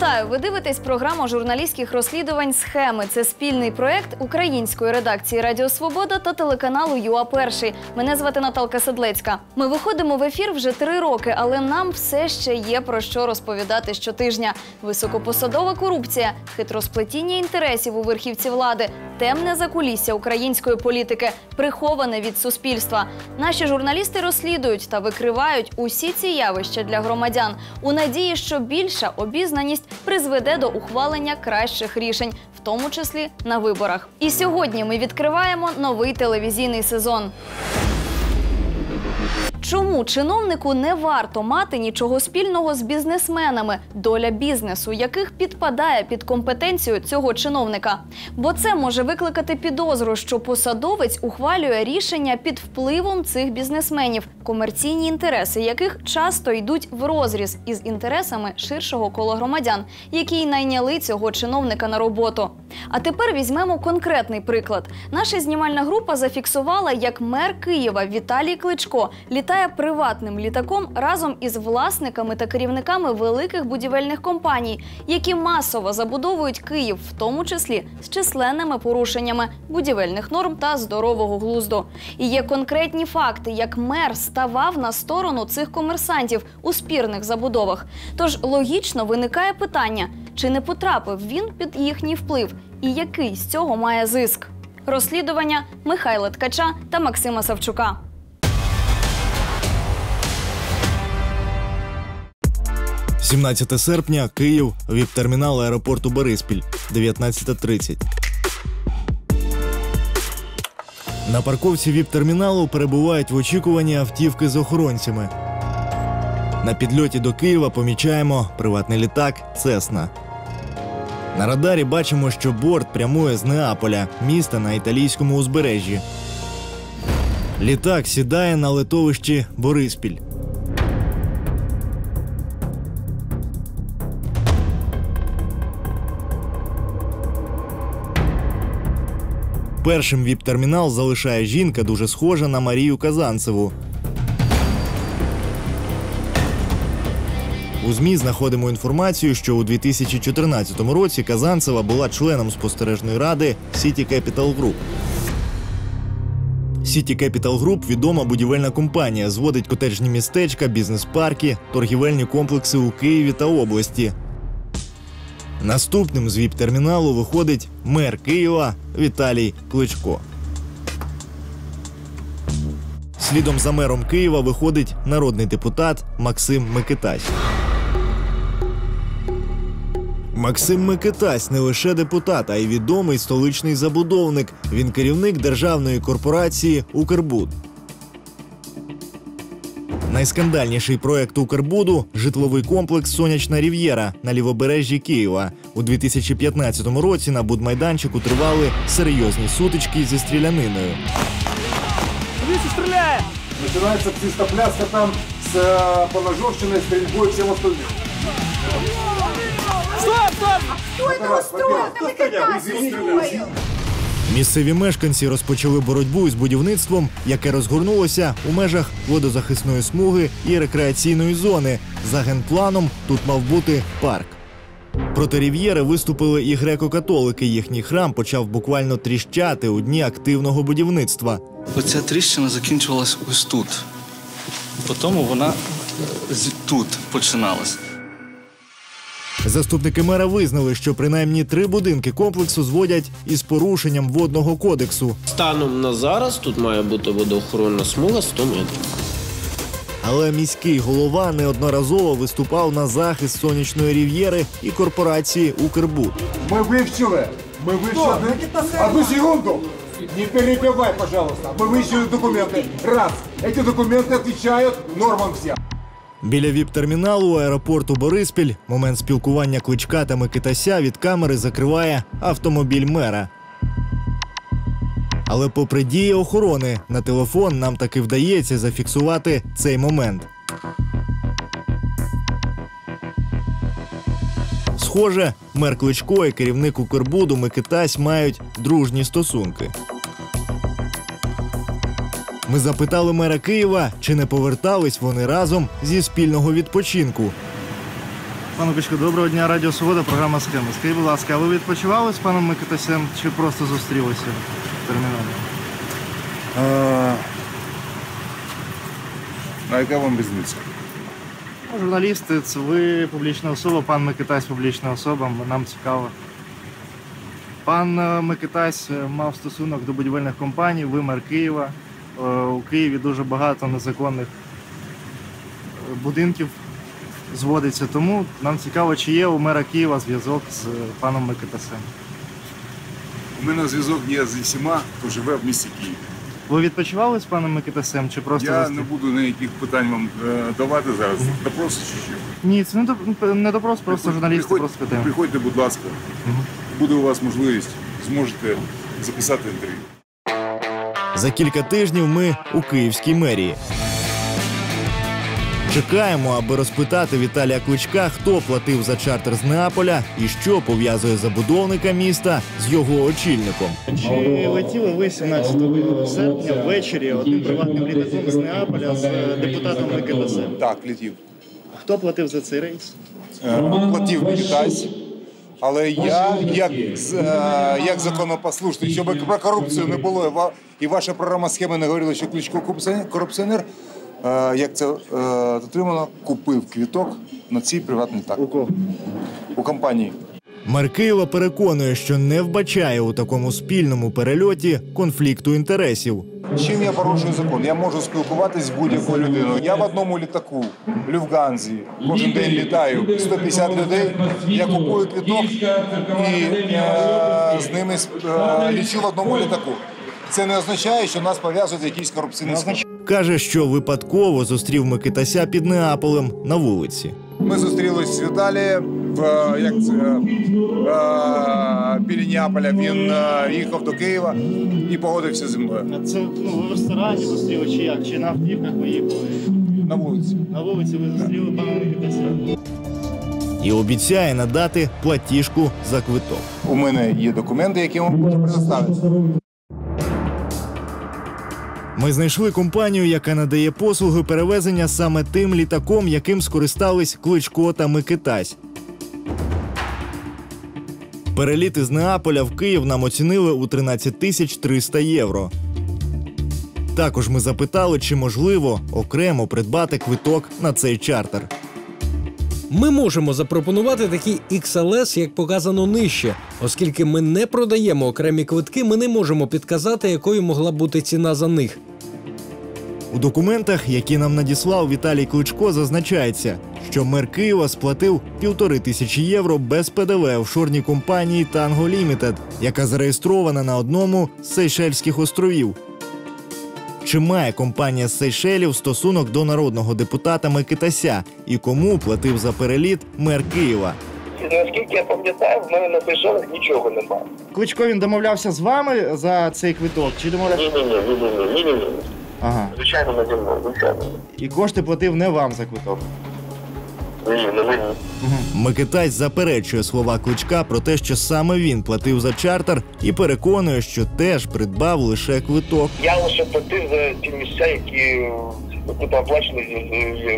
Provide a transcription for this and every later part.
Вітаю! Ви дивитесь програму журналістських розслідувань «Схеми». Це спільний проєкт української редакції «Радіо Свобода» та телеканалу ЮА-1. Мене звати Наталка Седлецька. Ми виходимо в ефір вже 3 роки, але нам все ще є про що розповідати щотижня. Високопосадова корупція, хитросплетіння інтересів у верхівці влади, темне закулісся української політики, приховане від суспільства. Наші журналісти розслідують та викривають усі ці явища для громадян у надії, що більша обізнаність призведе до ухвалення кращих рішень, в тому числі на виборах. І сьогодні ми відкриваємо новий телевізійний сезон. Чому чиновнику не варто мати нічого спільного з бізнесменами, доля бізнесу, яких підпадає під компетенцію цього чиновника? Бо це може викликати підозру, що посадовець ухвалює рішення під впливом цих бізнесменів, комерційні інтереси яких часто йдуть врозріз із інтересами ширшого кола громадян, які й найняли цього чиновника на роботу. А тепер візьмемо конкретний приклад. Наша знімальна група зафіксувала, як мер Києва Віталій Кличко літає приватним літаком разом із власниками та керівниками великих будівельних компаній, які масово забудовують Київ, в тому числі з численними порушеннями будівельних норм та здорового глузду. І є конкретні факти, як мер ставав на сторону цих комерсантів у спірних забудовах. Тож логічно виникає питання, чи не потрапив він під їхній вплив і який з цього має зиск? Розслідування Михайла Ткача та Максима Савчука. – 17 серпня, Київ, ВІП-термінал аеропорту Бориспіль, 19:30. На парковці ВІП-терміналу перебувають в очікуванні автівки з охоронцями. На підльоті до Києва помічаємо приватний літак «Цесна». На радарі бачимо, що борт прямує з Неаполя, міста на італійському узбережжі. Літак сідає на литовищі Бориспіль. Першим ВІП-термінал залишає жінка, дуже схожа на Марію Казанцеву. У ЗМІ знаходимо інформацію, що у 2014 році Казанцева була членом спостережної ради City Capital Group. City Capital Group – відома будівельна компанія, зводить котеджні містечка, бізнес-парки, торгівельні комплекси у Києві та області. Наступним з ВІП-терміналу виходить мер Києва Віталій Кличко. Слідом за мером Києва виходить народний депутат Максим Микитась. Максим Микитась не лише депутат, а й відомий столичний забудовник. Він керівник державної корпорації «Укрбуд». Найскандальніший проєкт «Укрбуду» – житловий комплекс «Сонячна Рів'єра» на лівобережжі Києва. У 2015 році на будмайданчику тривали серйозні сутички зі стріляниною. Полиция стреляет! Начинается псистопляска там с поножовщиной, стрельбой, всем остальным. Стоп, стоп! Кто это устроил? Там Микитась! Місцеві мешканці розпочали боротьбу із будівництвом, яке розгорнулося у межах водозахисної смуги і рекреаційної зони. За генпланом тут мав бути парк. Проти Рів'єри виступили і греко-католики. Їхній храм почав буквально тріщати у дні активного будівництва. Оця тріщина закінчувалась ось тут. Потім вона тут починалась. Заступники мера визнали, що принаймні 3 будинки комплексу зводять із порушенням водного кодексу. Станом на зараз тут має бути водоохоронна смуга 100 метрів. Але міський голова неодноразово виступав на захист «Сонячної Рів'єри» і корпорації «Укрбуд». Мы вывчили. Одну секунду. Не перебивай, пожалуйста. Мы выяснили документы. Раз. Эти документы отвечают нормам всем. Біля ВІП-терміналу аеропорту Бориспіль момент спілкування Кличка та Микитася від камери закриває автомобіль мера. Але попри дії охорони, на телефон нам таки вдається зафіксувати цей момент. Схоже, мер Кличко і керівник Укрбуду Микитась мають дружні стосунки. Ми запитали мера Києва, чи не повертались вони разом зі спільного відпочинку. Пане Кличко, доброго дня, Радіо Свобода, програма «Схеми». Скажіть, будь ласка, а ви відпочивали з паном Микитасем чи просто зустрілися в терміналі? А яка вам різниця? Журналісти, це ви публічна особа, пан Микитась публічна особа, нам цікаво. Пан Микитась мав стосунок до будівельних компаній, ви мер Києва. У Києві дуже багато незаконних будинків зводиться, тому нам цікаво, чи є у мера Києва зв'язок з паном Микитасем. У мене зв'язок є з усіма, хто живе в місті Києві. Ви відпочивали з паном Микитасем чи просто Я зустріли? не буду ніяких питань вам давати зараз. Допрос чи що? Ні, це не допрос, просто журналісти просто питаємо. Приходьте, будь ласка. Буде у вас можливість, зможете записати інтерв'ю. За кілька тижнів ми у Київській мерії. Чекаємо, аби розпитати Віталія Кличка, хто платив за чартер з Неаполя і що пов'язує забудовника міста з його очільником. Чи летіли ви 17 серпня ввечері одним приватним літаком з Неаполя з депутатом Микитасем? Так, летів. Хто платив за цей рейс? Платив Микитась. Але я, як законопослушний, щоб про корупцію не було, і ваша програма «Схеми» не говорила, що Кличко корупціонер, як це дотримано, купив квіток на цей приватний літак. У кого? У компанії. Мер Києва переконує, що не вбачає у такому спільному перельоті конфлікту інтересів. Чим я порушую закон? Я можу спілкуватися з будь-якою людиною. Я в одному літаку, Люфтганзі, кожен день літаю, 150 людей, я купую квіток і з ними лічу в одному літаку. Це не означає, що нас пов'язують якісь корупційні схеми. Каже, що випадково зустрів Микитася під Неаполем на вулиці. Ми зустрілись з Віталієм біля Неаполя. Він їхав до Києва і погодився зі мною. Це ви в ресторані зустріли чи як? Чи на автівках ви їхали? На вулиці. На вулиці ви зустріли пана Микитася. І обіцяє надати платіжку за квиток. У мене є документи, які вам можу предоставити. Ми знайшли компанію, яка надає послуги перевезення саме тим літаком, яким скористались Кличко та Микитась. Переліт із Неаполя в Київ нам оцінили у 13 300 євро. Також ми запитали, чи можливо окремо придбати квиток на цей чартер. Ми можемо запропонувати такий XLS, як показано нижче. Оскільки ми не продаємо окремі квитки, ми не можемо підказати, якою могла бути ціна за них. У документах, які нам надіслав Віталій Кличко, зазначається, що мер Києва сплатив 1500 євро без ПДВ офшорній компанії Tango Limited, яка зареєстрована на одному з Сейшельських островів. Чи має компанія з Сейшелів стосунок до народного депутата Микитася і кому платив за переліт мер Києва? Наскільки я пам'ятаю, в мене на Сейшелах нічого немає. Кличко, він домовлявся з вами за цей квиток? Чи домовлявся? Ні. Ага. Звичайно, не зі мною, звичайно. І кошти платив не вам за квиток? Ні, не мені. Микитась заперечує слова Кличка про те, що саме він платив за чартер і переконує, що теж придбав лише квиток. Я лише платив за ті місця, які тут оплачені.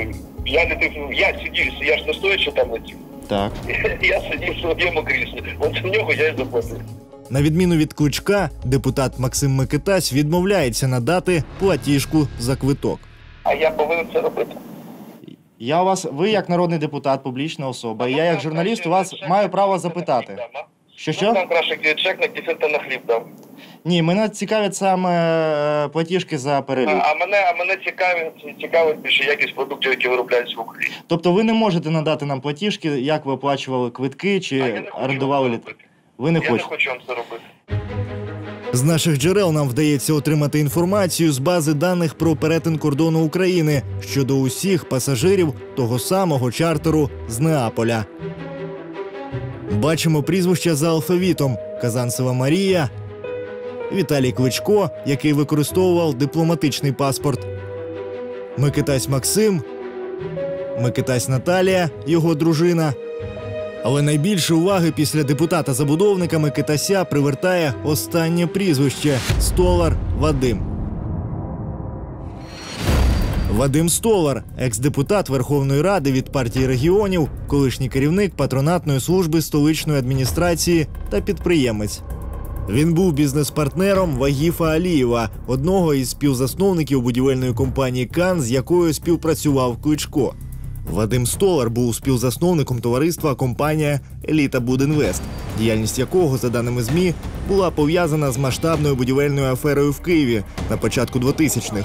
Я ж не стоячи там летів. Так. Я сидів в своєму кріслі. От за нього я й заплатив. На відміну від Кличка, депутат Максим Микитась відмовляється надати платіжку за квиток. А я повинен це робити. Ви як народний депутат, публічна особа, і я як журналіст у вас маю право запитати. Що? Там краще чек на дефекта на хліб дав. Ні, мене цікавить саме платіжки за переліт. А мене цікавить більше якість продуктів, які виробляються в Україні. Тобто ви не можете надати нам платіжки, як ви оплачували квитки чи орендували літак? Ви не хочете? Я не хочу вам це робити. З наших джерел нам вдається отримати інформацію з бази даних про перетин кордону України щодо усіх пасажирів того самого чартеру з Неаполя. Бачимо прізвища за алфавітом: Казанцева Марія, Віталій Кличко, який використовував дипломатичний паспорт, Микитась Максим, Микитась Наталія, його дружина. Але найбільше уваги після депутата-забудовника Микитася привертає останнє прізвище – Столар Вадим. Вадим Столар, екс-депутат Верховної Ради від партії регіонів, колишній керівник патронатної служби столичної адміністрації та підприємець. Він був бізнес-партнером Вагіфа Алієва, одного із співзасновників будівельної компанії «Кан», з якою співпрацював Кличко. Вадим Столар був співзасновником товариства компанія «Еліта Будінвест», діяльність якого, за даними ЗМІ, була пов'язана з масштабною будівельною аферою в Києві на початку 2000-х.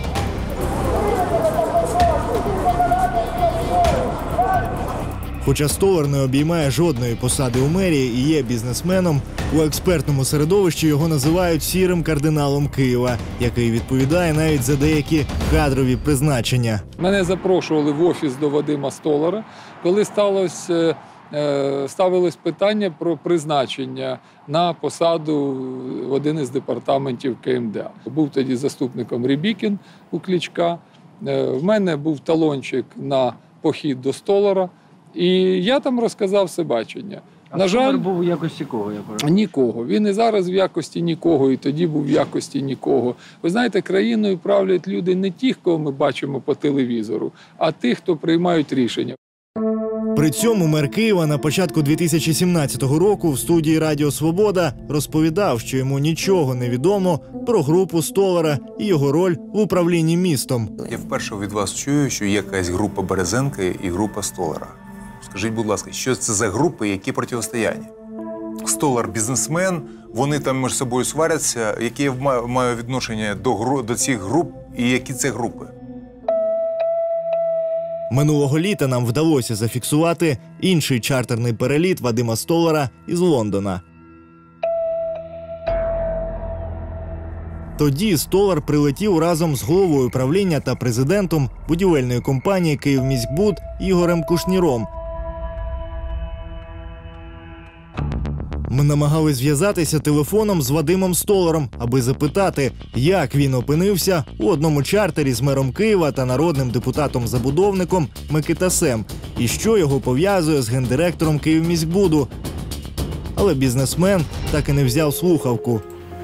Хоча Столар не обіймає жодної посади у мерії і є бізнесменом, у експертному середовищі його називають сірим кардиналом Києва, який відповідає навіть за деякі кадрові призначення. Мене запрошували в офіс до Вадима Столара, коли ставилось питання про призначення на посаду в один із департаментів КМДА. Був тоді заступником Рябікін у Кличка. В мене був талончик на похід до Столара. І я там розказав все бачення. На жаль, був у якості кого? Нікого. Він і зараз в якості нікого, і тоді був в якості нікого. Ви знаєте, країною правлять люди не ті, кого ми бачимо по телевізору, а тих, хто приймають рішення. При цьому мер Києва на початку 2017 року в студії «Радіо Свобода» розповідав, що йому нічого не відомо про групу Столара і його роль в управлінні містом. Я вперше від вас чую, що є якась група Березенка і група Столара. Скажіть, будь ласка, що це за групи, які протистояння? Столар – бізнесмен, вони там між собою сваряться. Яке я маю відношення до цих груп і які це групи? Минулого літа нам вдалося зафіксувати інший чартерний переліт Вадима Столара із Лондона. Тоді Столар прилетів разом з головою правління та президентом будівельної компанії «Київміськбуд» Ігорем Кушніром. Ми намагалися зв'язатися телефоном з Вадимом Столаром, аби запитати, як він опинився у одному чартері з мером Києва та народним депутатом-забудовником Микитасем, і що його пов'язує з гендиректором «Київміськбуду». Але бізнесмен так і не взяв слухавку.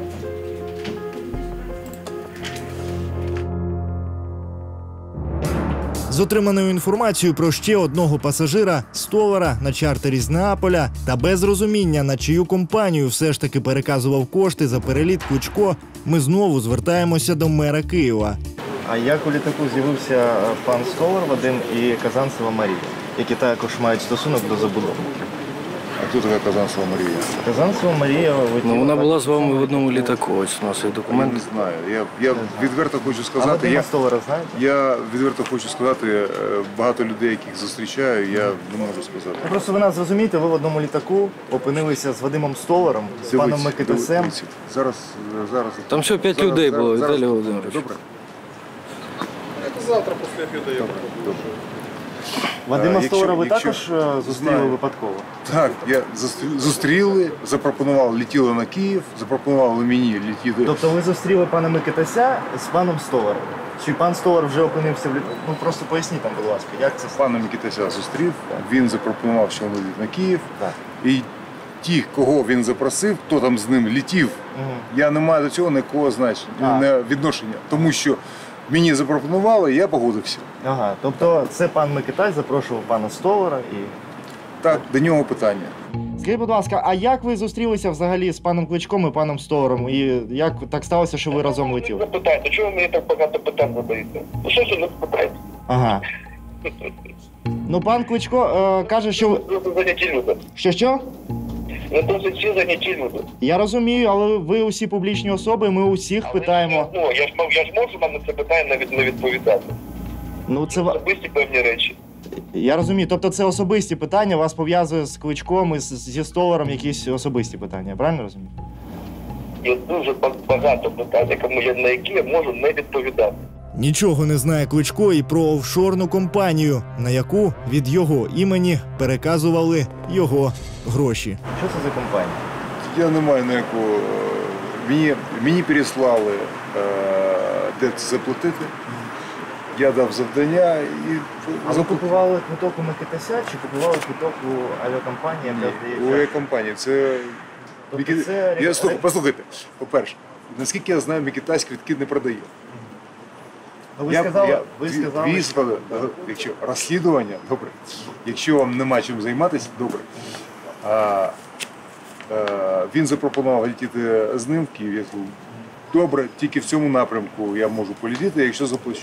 З отриманою інформацією про ще одного пасажира Столара на чартері з Неаполя та без розуміння, на чию компанію все ж таки переказував кошти за переліт Кличко, ми знову звертаємося до мера Києва. А як у літаку з'явився пан Столар Вадим і Казанцева Марія, які також мають стосунок до забудовників? А хто така Казанцева Марія? Казанцева Марія... Вона була з вами в одному літаку, ось у нас є документ. Я не знаю. Я відверто хочу сказати... А Вадима Столара знаєте? Я відверто хочу сказати, багато людей, яких зустрічаю, я не можу сказати. Просто ви нас зрозумієте, ви в одному літаку опинилися з Вадимом Столаром, з паном Микитасем. Зараз. Там ще 5 людей було, Віталій Володимирович. Добре. Завтра після обіду я добре. Вадима Столара ви також зустріли випадково? Так, я зустріли, запропонували, летіли на Київ, запропонували мені летіти. Тобто ви зустріли пана Микитася з паном Столаром? Чи пан Столар вже опинився в літаку? Ну просто поясніть нам, будь ласка, як це? Пана Микитася зустрів, він запропонував, що він летить на Київ. Так. І ті, кого він запросив, хто там з ним летів, я не маю до цього ніякого значення, відношення. Тому що мені запропонували, я погодився. Ага, тобто це пан Микитай запрошував пана Столара і... Так, до нього питання. Скажіть, будь ласка, а як ви зустрілися взагалі з паном Кличком і паном Столаром? І як так сталося, що ви разом летіли? Запитайте, чого ви мені так багато питань задаєте? Ну що ж ви запитаєте? Ага. Ну, пан Кличко каже, що... Ви заняті люди. Що? Ви досить всі заняті люди. Я розумію, але ви усі публічні особи, ми усіх питаємо. Ну, я ж можу вам на це питання не відповідати. Ну, це... Особисті певні речі. Я розумію, тобто це особисті питання, вас пов'язує з Кличком і зі Столаром якісь особисті питання, я правильно розумію? Є дуже багато питань, на які я можу не відповідати. Нічого не знає Кличко і про офшорну компанію, на яку від його імені переказували його гроші. Що це за компанія? Я не маю ніякого... Мені переслали, де це заплатити. Я дав завдання і... А ви купували квиток у Микитася чи купували квиток у авіакомпанії? У авіакомпанії. Це... Послухайте, по-перше, наскільки я знаю, Микитась квитки не продає. Ви сказали, якщо розслідування, добре. Якщо вам нема чим займатися, добре. Він запропонував летіти з ним в Київ. Я кажу, добре, тільки в цьому напрямку я можу полетіти, якщо заплачу.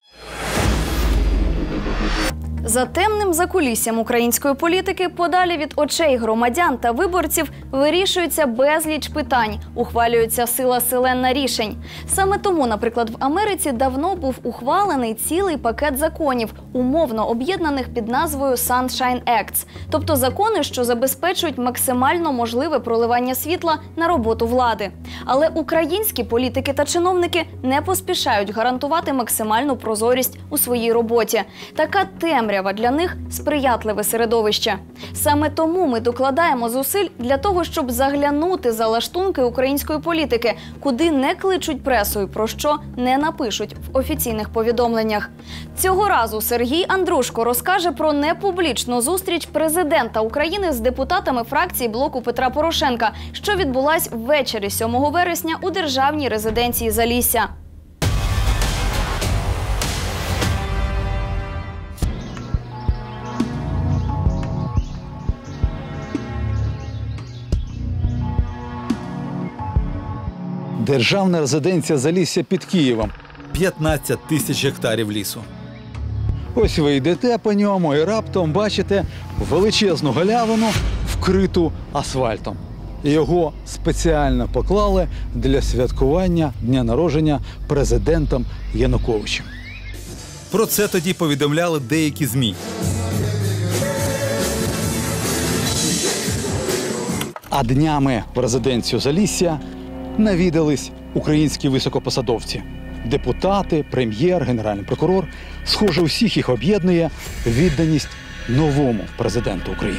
За темним закуліссям української політики, подалі від очей громадян та виборців, вирішується безліч питань, ухвалюється сила рішень. Саме тому, наприклад, в Америці давно був ухвалений цілий пакет законів, умовно об'єднаних під назвою Sunshine Acts, тобто закони, що забезпечують максимально можливе проливання світла на роботу влади. Але українські політики та чиновники не поспішають гарантувати максимальну прозорість у своїй роботі. Така темрява для них – сприятливе середовище. Саме тому ми докладаємо зусиль для того, щоб заглянути за лаштунки української політики, куди не кличуть пресу і про що не напишуть в офіційних повідомленнях. Цього разу Сергій Андрушко розкаже про непублічну зустріч президента України з депутатами фракції блоку Петра Порошенка, що відбулась ввечері 7 вересня у державній резиденції Залісся. Державна резиденція Залісся під Києвом. 15 тисяч гектарів лісу. Ось ви йдете по ньому і раптом бачите величезну галявину, вкриту асфальтом. Його спеціально поклали для святкування дня народження президентом Януковичем. Про це тоді повідомляли деякі ЗМІ. А днями в резиденцію Залісся навідались українські високопосадовці. Депутати, прем'єр, генеральний прокурор. Схоже, усіх їх об'єднує відданість новому президенту України.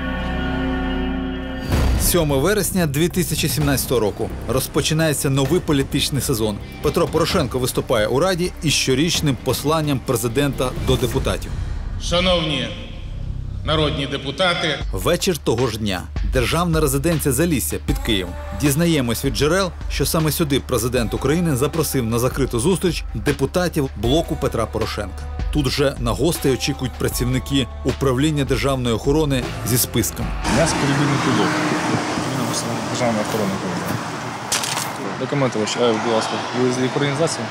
7 вересня 2017 року розпочинається новий політичний сезон. Петро Порошенко виступає у Раді із щорічним посланням президента до депутатів. Шановні народні депутати. Вечір того ж дня. Державна резиденція Залісся під Києвом. Дізнаємось від джерел, що саме сюди президент України запросив на закриту зустріч депутатів блоку Петра Порошенка. Тут вже на гостей очікують працівники управління державної охорони зі списками. Нас перевірний пілот. Державної охорони. Документи ваші, будь ласка. Ви з їх організації?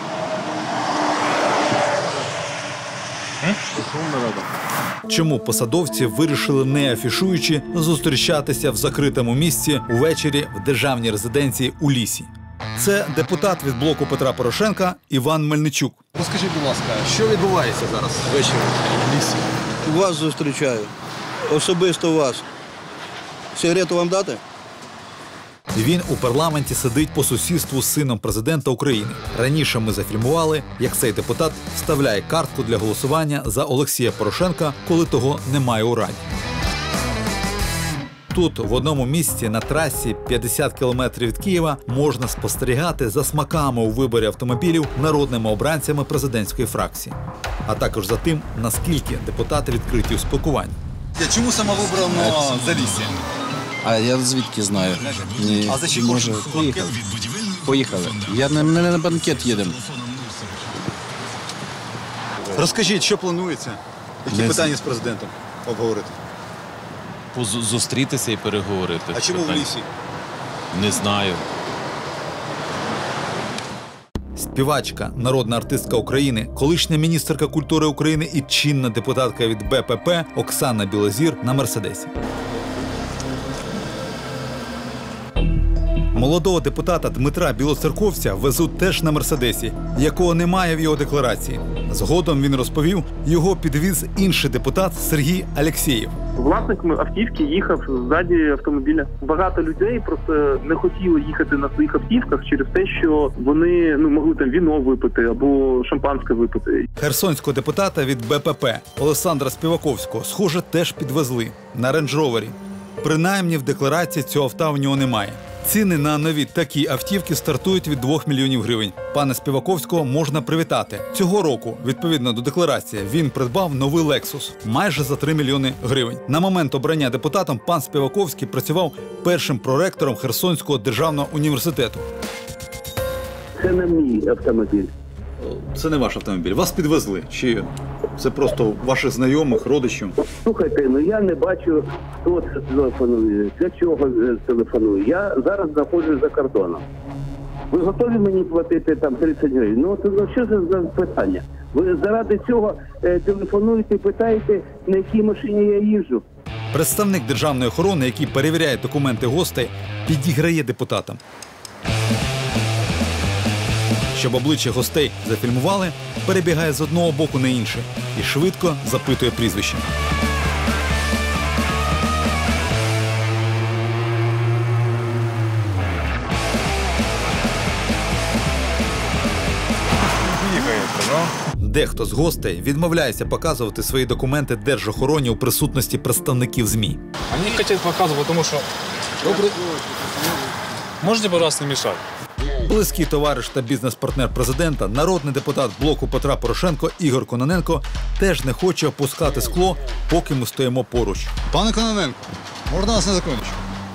Чому посадовці вирішили, не афішуючи, зустрічатися в закритому місці увечері в державній резиденції у лісі? Це депутат від блоку Петра Порошенка Іван Мельничук. Розкажіть, будь ласка, що відбувається зараз ввечері в лісі? Вас зустрічаю. Особисто вас. Сигарету вам дати? Він у парламенті сидить по сусідству з сином президента України. Раніше ми зафільмували, як цей депутат вставляє картку для голосування за Олексія Порошенка, коли того немає у Раді. Тут, в одному місці на трасі 50 кілометрів від Києва, можна спостерігати за смаками у виборі автомобілів народними обранцями президентської фракції. А також за тим, наскільки депутати відкриті у спілкуванні. Чому саме вибрано Залісся? А я звідки знаю? Ні, а за чим може поїхали. Я не на банкет їдемо. Розкажіть, що планується? Які питання з президентом обговорити? Зустрітися і переговорити. А чому в лісі? Не знаю. Співачка, народна артистка України, колишня міністерка культури України і чинна депутатка від БПП Оксана Білозір на Мерседесі. Молодого депутата Дмитра Білоцерковця везуть теж на Мерседесі, якого немає в його декларації. Згодом він розповів, його підвіз інший депутат Сергій Алєксєєв. Власник автівки їхав ззаді автомобіля. Багато людей просто не хотіли їхати на своїх автівках через те, що вони могли там віно випити або шампанське випити. Херсонського депутата від БПП Олександра Співаковського, схоже, теж підвезли на рейндж-ровері. Принаймні в декларації цього авто в нього немає. Ціни на нові такі автівки стартують від 2 мільйонів гривень. Пана Співаковського можна привітати. Цього року, відповідно до декларації, він придбав новий Lexus майже за 3 мільйони гривень. На момент обрання депутатом пан Співаковський працював першим проректором Херсонського державного університету. Це не мій автомобіль. Це не ваш автомобіль. Вас підвезли? Чи це просто ваших знайомих, родичів? Слухайте, я не бачу, хто це телефонує, для чого телефонує. Я зараз знаходжусь за кордоном. Ви готові мені платити там 30 гривень? Що це за питання? Ви заради цього телефонуєте і питаєте, на якій машині я їжджу? Представник державної охорони, який перевіряє документи гостей, підіграє депутатам. Щоб обличчя гостей зафільмували, перебігає з одного боку на інший і швидко запитує прізвище. Дехто з гостей відмовляється показувати свої документи держохороні у присутності представників ЗМІ. Вони хочуть показувати, тому що... Можете, пожалуйста, не мішати? Близький товариш та бізнес-партнер президента, народний депутат блоку Петра Порошенко Ігор Кононенко теж не хоче опускати скло, поки ми стоїмо поруч. Пане Кононенко, можна вас на секундочку?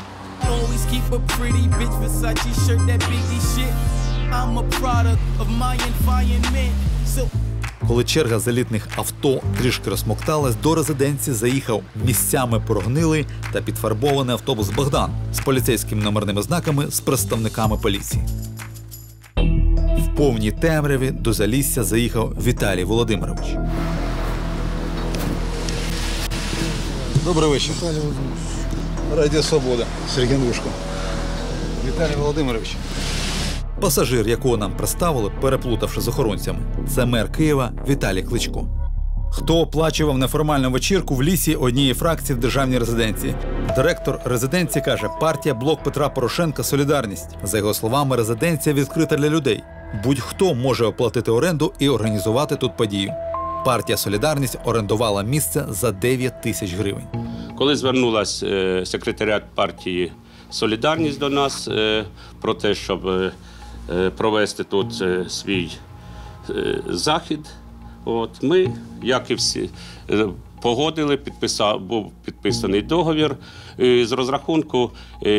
Коли черга залітних авто трішки розсмокталась, до резиденції заїхав місцями прогнилий та підфарбований автобус «Богдан» з поліцейськими номерними знаками з представниками поліції. В повній темряві до Залісся заїхав Віталій Володимирович. Добрий вечір. Віталій Володимирович. Радіо Свобода. Сергій Андрушко. Віталій Володимирович. Пасажир, якого нам представили, переплутавши з охоронцями, це мер Києва Віталій Кличко. Хто оплачував неформальну вечірку в лісі однієї фракції в державній резиденції? Директор резиденції каже, партія «Блок Петра Порошенка. Солідарність». За його словами, резиденція відкрита для людей. Будь-хто може оплатити оренду і організувати тут подію. Партія «Солідарність» орендувала місце за 9 тисяч гривень. Коли звернулась секретаріат партії «Солідарність» до нас про те, щоб провести тут свій захід, ми, як і всі, погодили, був підписаний договір з розрахунку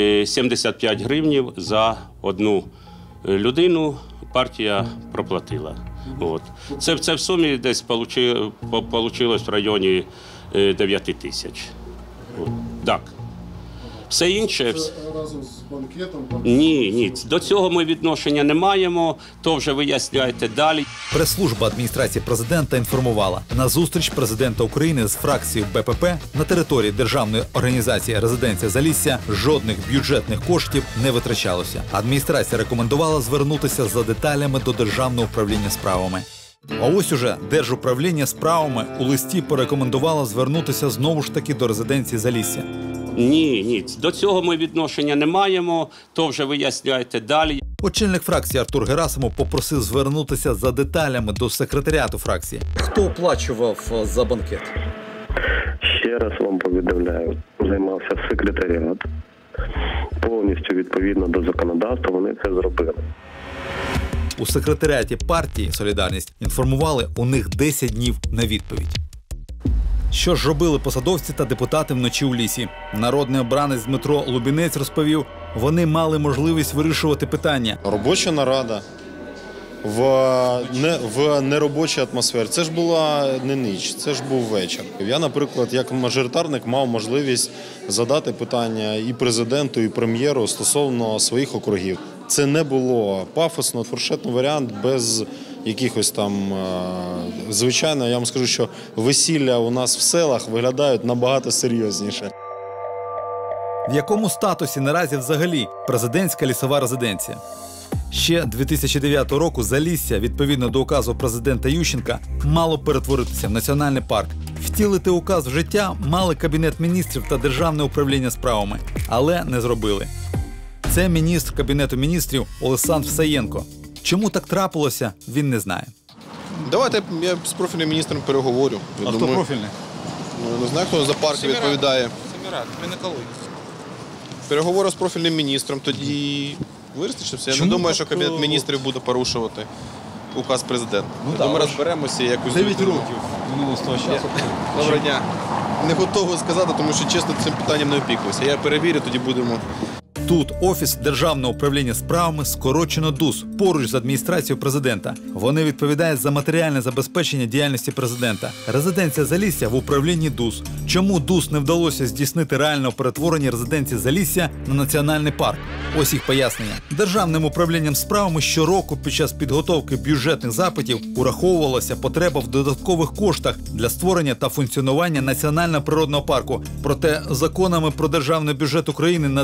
75 гривнів за одну людину партія проплатила. Це в сумі десь вийшло в районі 9 тисяч. Так. Все інше... Разом з банкетом? Ні. До цього ми відношення не маємо, то вже виясняйте далі. Прес-служба адміністрації президента інформувала, на зустріч президента України з фракцією БПП на території державної організації «Резиденція Залісся» жодних бюджетних коштів не витрачалося. Адміністрація рекомендувала звернутися за деталями до Державного управління справами. А ось уже Держуправління справами у листі порекомендувало звернутися знову ж таки до резиденції Залісся. Ні. До цього ми відношення не маємо, то вже виясняйте далі. Очільник фракції Артур Герасимов попросив звернутися за деталями до секретаріату фракції. Хто оплачував за банкет? Ще раз вам повідомляю, займався секретаріат. Повністю відповідно до законодавства вони це зробили. У секретаріаті партії «Солідарність» інформували, у них 10 днів на відповідь. Що ж робили посадовці та депутати вночі у лісі? Народний обранець Дмитро Лубінець розповів, вони мали можливість вирішувати питання. Робоча нарада в неробочій атмосфері. Це ж була не ніч, це ж був вечір. Я, наприклад, як мажоритарник мав можливість задати питання і президенту, і прем'єру стосовно своїх округів. Це не було пафосно, фуршетний варіант без якихось там... Звичайно, я вам скажу, що весілля у нас в селах виглядають набагато серйозніше. В якому статусі наразі взагалі президентська лісова резиденція? Ще 2009 року Залісся, відповідно до указу президента Ющенка, мало перетворитися в національний парк. Втілити указ в життя мали Кабінет міністрів та Державне управління справами, але не зробили. Це міністр Кабінету міністрів Олександр Саєнко. Чому так трапилося, він не знає. Давайте я з профільним міністром переговорю. А хто профільний? Не знаю, хто за парк відповідає. Переговори з профільним міністром, тоді вирішиться. Я не думаю, що Кабінет міністрів буде порушувати указ президента. Ми розберемося якось. 9 років минуло з того часу. Доброго дня. Не готовий сказати, тому що чесно цим питанням не опікуюся. Я перевірю, тоді будемо. Тут Офіс Державного управління справами, скорочено ДУС, поруч з адміністрацією президента. Вони відповідають за матеріальне забезпечення діяльності президента. Резиденція Залісся в управлінні ДУС. Чому ДУС не вдалося здійснити реального перетворення резиденції Залісся на національний парк? Ось їх пояснення. Державним управлінням справами щороку під час підготовки бюджетних запитів ураховувалася потреба в додаткових коштах для створення та функціонування національного природного парку. Проте законами про державний бюджет України на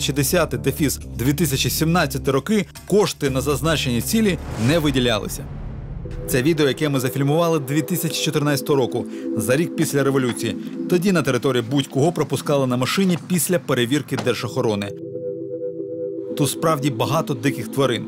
2010-2017 роки кошти на зазначені цілі не виділялися. Це відео, яке ми зафільмували 2014 року, за рік після революції. Тоді на території будь-кого пропускали на машині після перевірки Держохорони. Тут справді багато диких тварин.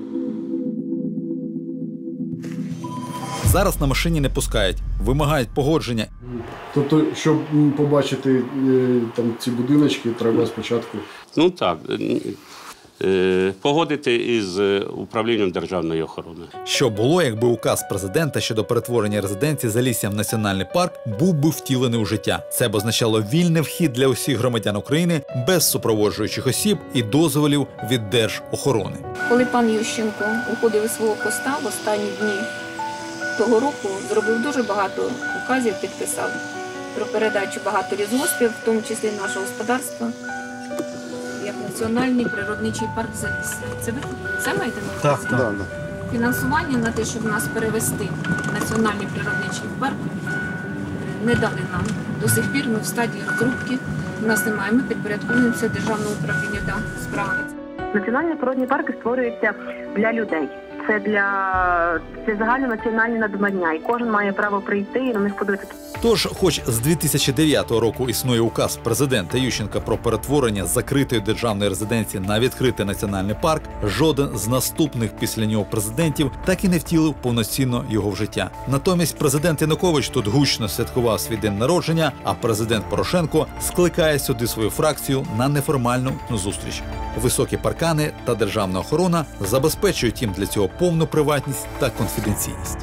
Зараз на машині не пускають, вимагають погодження. Тобто, щоб побачити там ці будиночки, треба спочатку... Ну так, погодити із управлінням державної охорони. Що було, якби указ президента щодо перетворення резиденції Залісся в національний парк був би втілений у життя. Це б означало вільний вхід для усіх громадян України без супроводжуючих осіб і дозволів від Держохорони. Коли пан Ющенко уходив із свого поста в останні дні того року, зробив дуже багато указів, підписав про передачу багато лісгоспів, в тому числі нашого господарства, як Національний природничий парк Залісся. Це ви це маєте на увазі? Так. Фінансування на те, щоб нас перевести в Національний природничий парк, не дали нам. До сих пір ми в стадії розробки, у нас немає, ми підпорядковуємося Державному управлінню справами. Національні природні парки створюються для людей. Це загальнонаціональні надбання, і кожен має право прийти і на них подивитися. Тож, хоч з 2009 року існує указ президента Ющенка про перетворення закритої державної резиденції на відкритий національний парк, жоден з наступних після нього президентів так і не втілив повноцінно його в життя. Натомість президент Янукович тут гучно святкував свій день народження, а президент Порошенко скликає сюди свою фракцію на неформальну зустріч. Високі паркани та державна охорона забезпечують їм для цього повну приватність та конфіденційність.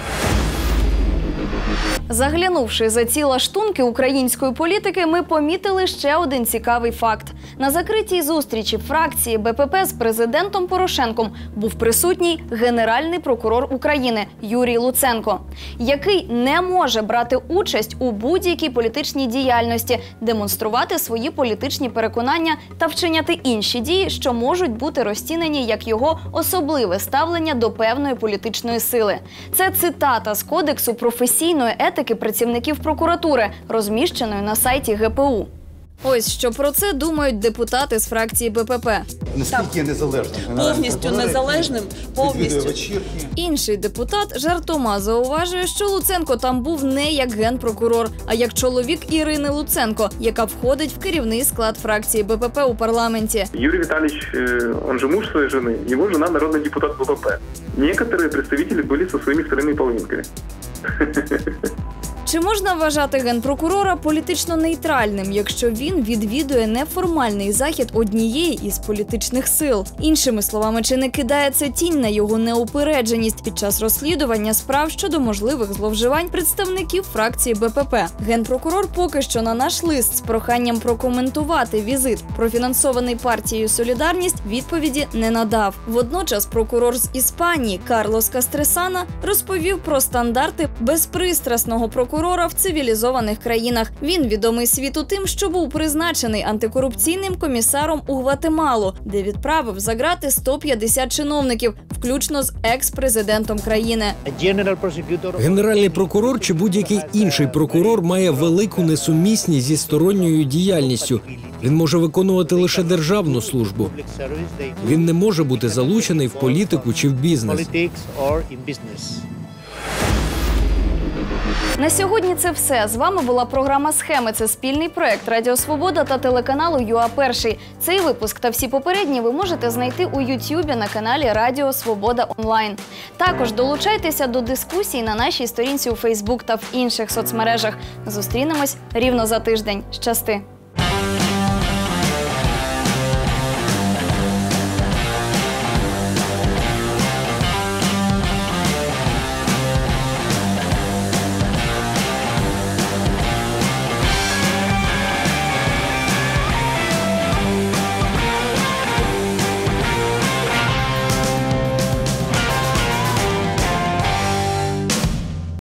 Заглянувши за ці лаштунки української політики, ми помітили ще один цікавий факт. На закритій зустрічі фракції БПП з президентом Порошенком був присутній Генеральний прокурор України Юрій Луценко, який не може брати участь у будь-якій політичній діяльності, демонструвати свої політичні переконання та вчиняти інші дії, що можуть бути розцінені як його особливе ставлення до певної політичної сили. Це цитата з Кодексу професійної етики працівників прокуратури, розміщеної на сайті ГПУ. Ось що про це думають депутати з фракції БПП. Наскільки незалежним? Повністю незалежним, повністю. Інший депутат жартома зауважує, що Луценко там був не як генпрокурор, а як чоловік Ірини Луценко, яка входить в керівний склад фракції БПП у парламенті. Юрий Витальевич, он же муж своей жены, его жена народный депутат БПП. Некоторые представители были со своими вторыми половинками. Чи можна вважати генпрокурора політично нейтральним, якщо він відвідує неформальний захід однієї із політичних сил? Іншими словами, чи не кидає це тінь на його неупередженість під час розслідування справ щодо можливих зловживань представників фракції БПП? Генпрокурор поки що на наш лист з проханням прокоментувати візит, профінансований партією «Солідарність», відповіді не надав. Водночас прокурор з Іспанії Карлос Кастресана розповів про стандарти безпристрасного прокурора в цивілізованих країнах. Він відомий світу тим, що був призначений антикорупційним комісаром у Гватемалу, де відправив за ґрати 150 чиновників, включно з екс-президентом країни. Генеральний прокурор чи будь-який інший прокурор має велику несумісність зі сторонньою діяльністю. Він може виконувати лише державну службу. Він не може бути залучений в політику чи в бізнес. На сьогодні це все. З вами була програма «Схеми». Це спільний проект Радіо Свобода та телеканалу ЮА-1. Цей випуск та всі попередні ви можете знайти у Ютубі на каналі Радіо Свобода онлайн. Також долучайтеся до дискусій на нашій сторінці у Фейсбук та в інших соцмережах. Зустрінемось рівно за тиждень. Щасти!